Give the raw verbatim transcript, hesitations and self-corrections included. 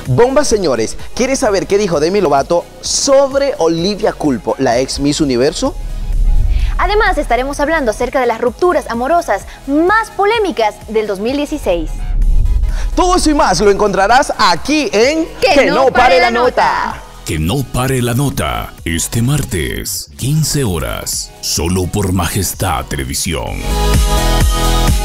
Bomba, señores, ¿quieres saber qué dijo Demi Lovato sobre Olivia Culpo, la ex Miss Universo? Además, estaremos hablando acerca de las rupturas amorosas más polémicas del dos mil dieciséis. Todo eso y más lo encontrarás aquí en Que, que no, no pare la nota. nota. Que no pare la nota, este martes, quince horas, solo por Majestad Televisión.